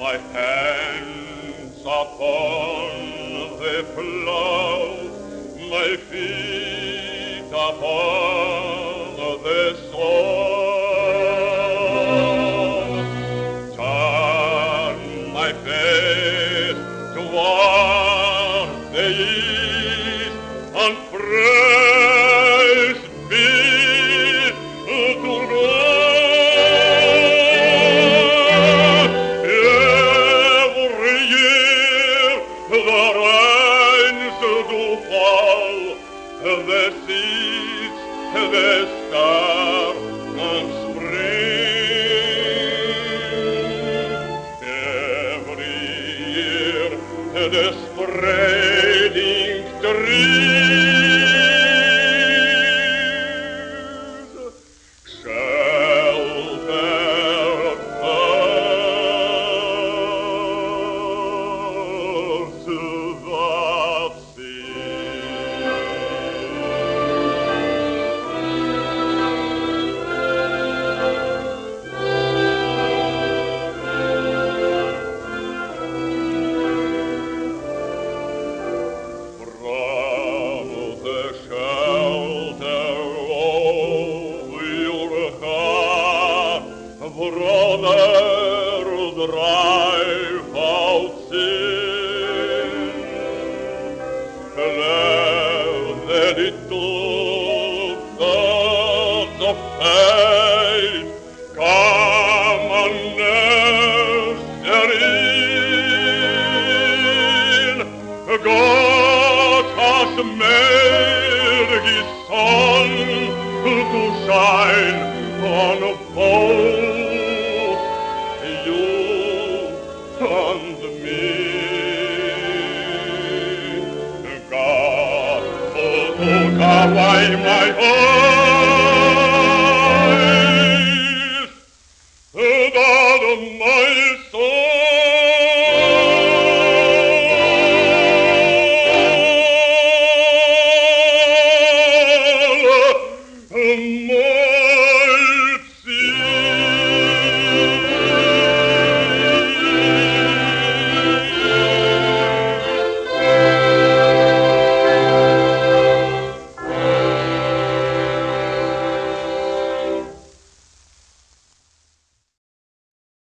my hands upon the plough, my feet upon the soil. Turn my face toward the east, and praise be to God. Every year the rains do fall, the seeds, the star and spring. Every year the spreading trees shelter earth of sea. From the shelter of your heart, brother, drive